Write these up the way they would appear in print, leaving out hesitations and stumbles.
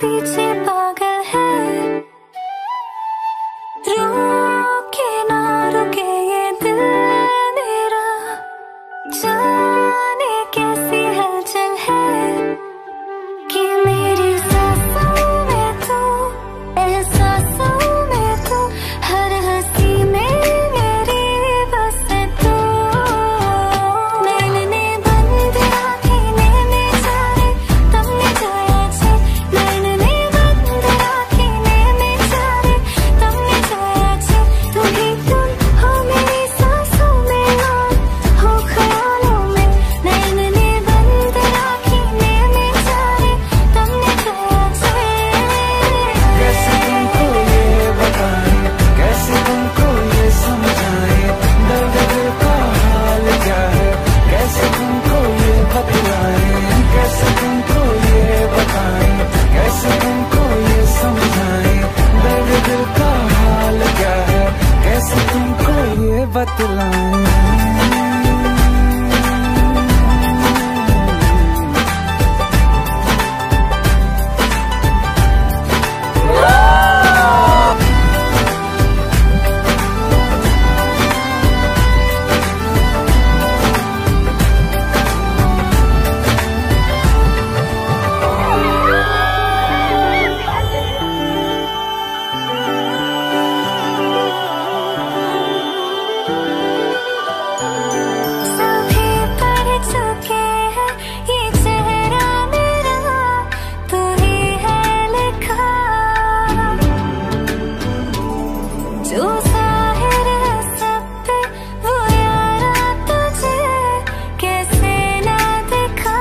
पीछे पागल है, रुके ना रुके ये दिल मेरा, जाने कैसी हलचल है कि मेरी सांसों में तू, एहसासों में तू, हर हंसी में मेरी बस तू। नैनने बंद आँखें नैने चारे तमने जोया छे, नैनने बंद आँखें नैने चारे तमने जोया छे। तुम ही तुम हो मेरी सांसों में और हो ख्यालों में, नैनने बंद आँखें नैने चारे तमने जोया छे। कैसे तुमको ये बताएं, कैसे तुमको ये समझाएं, दर्द दिल का हाल क्या है, कैसे तुमको ये बतलाएं, कैसे तुमको ये बताएं, कैसे तुमको ये समझाएं, दर्द दिल का हाल क्या है, कैसे तुमको ये बतलाएं। सभी पढ़ चुके हैं ये चेहरा मेरा, तू ही है लिखा, जो ज़ाहिर है सब पे वो यारा तुझे कैसे ना दिखा।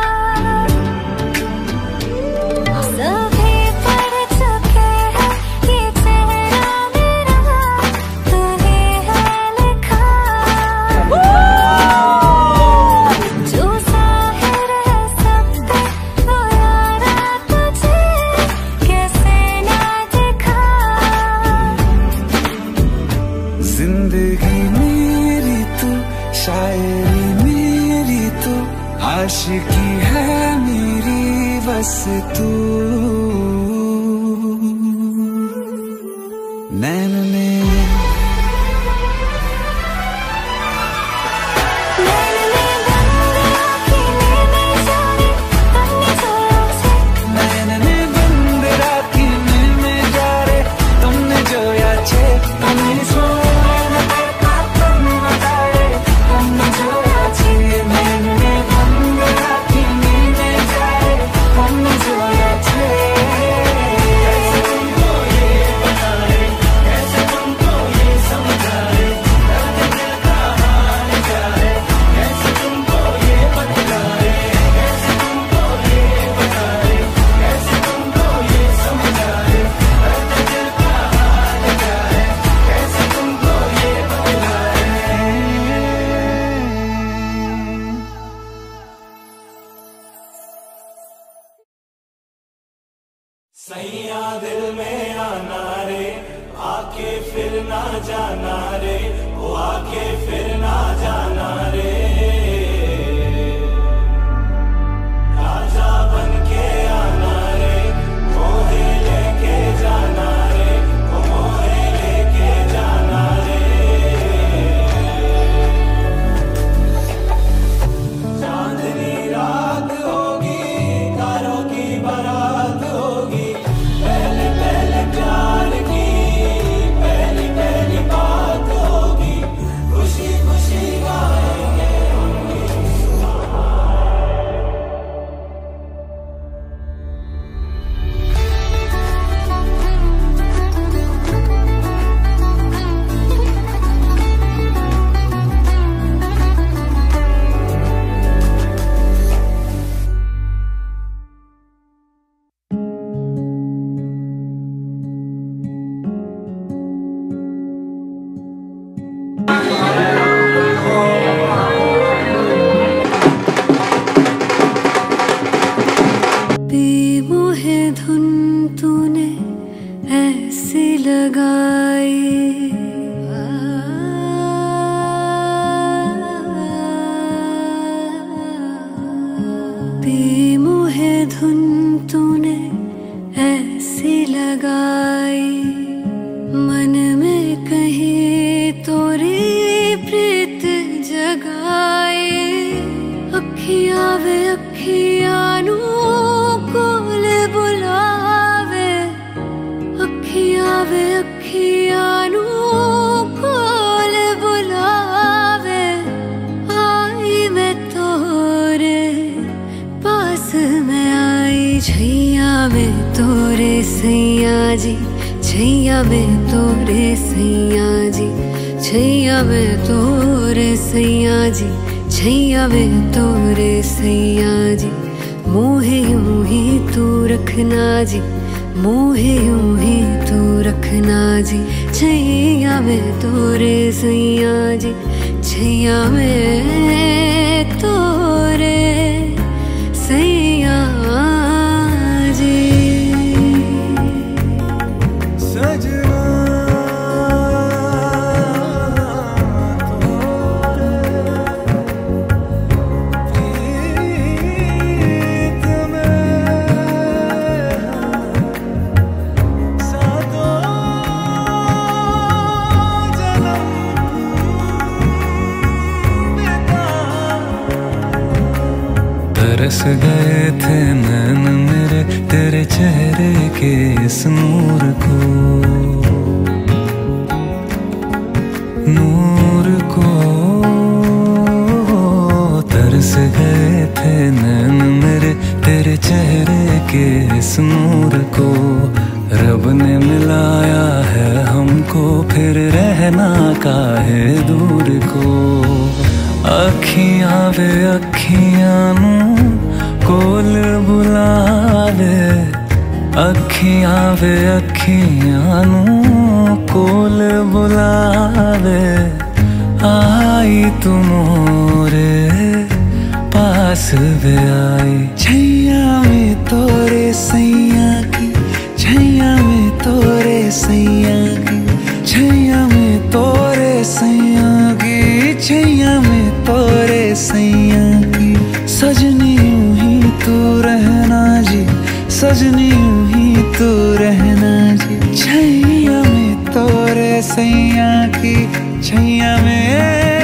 सभी पढ़ चुके हैं ये चेहरा मेरा, तू ही है लिखा, जो ज़ाहिर है सब पे वो यारा तुझे कैसे ना दिखा। जिंदगी मेरी तू, शायरी मेरी तू, आशिकी है मेरी बस तू। नैन ने नैनने बंद आँखें नैने चारे तमने जोया छे, नैनने बंद राखी नैने जारे तुमने जोया छे। तुमने सोना देखा तुम बताए तुमने जोया छे, नैनने बंद राखी नैने जारे तुमने जोया छे। कैसे तुमको ये बताए, कैसे तुमको ये समझाए, दर्द दिल का हाल क्या है, कैसे तुमको ये बतलाए, कैसे तुमको ये बताए, कैसे तुमको ये समझाए, दर्द दिल का हाल क्या है, कैसे तुमको ये बतलाए। सैया दिल में आना रे, आके फिर ना जाना रे, वो आके फिर ना जाना रे। राजा बन के आना रे, मोहे लेके जाना रे, वो मोहे लेके जाना रे। चांदनी रात होगी, तारों की बारात होगी, पहले पहले प्यार की पहली पहली बात होगी, खुशी खुशी गाएंगे बेमोहे धुन तूने ऐसी लगाई, बेमोहे धुन तूने तोरे सैया जी, छैया में तोरे सैया जी, छैया में तोरे सैया जी, छैया में तोरे सैया जी। मोहे यूं ही तू रखना जी, मोहे यूं ही तू रखना जी। छैया में तोरे सैया जी, छैया में तोरे सैया जी। सजना तरस गए थे नैन मेरे तेरे चेहरे के इस नूर को, नूर को। तरस गए थे नैन मेरे तेरे चेहरे के इस नूर को। रब ने मिलाया है हमको, फिर रहना काहे दूर को। अखियां वे अखियां नू कोल बुलावे, अखियां वे अखियां नू कोल बुलावे। आई तू मोरे पास वे आई, छैया में तोरे सैया की, छैया में तोरे सैया की, छैया में तोरे सैया की, छैया में तोरे सैया की। सजनी यूं ही तू रहना जी, सजनी यूं ही तू रहना जी। छैया में तोरे सैया की, छैया में